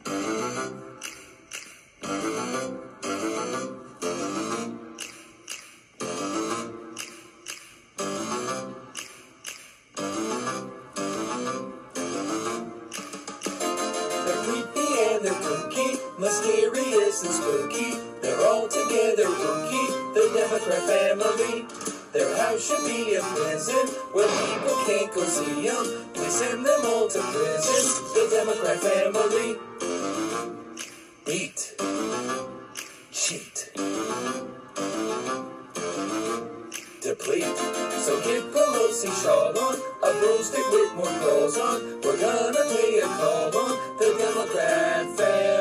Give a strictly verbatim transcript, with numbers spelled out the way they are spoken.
They're kooky, mysterious and spooky. They're all together rookie, the Democrat family. Their house should be a prison where people can't go see them. We send them all to prison, the Democrat family. Beat, cheat, deplete. So get Pelosi shawl on, a broomstick with more claws on. We're gonna pay a call on the Democrat family.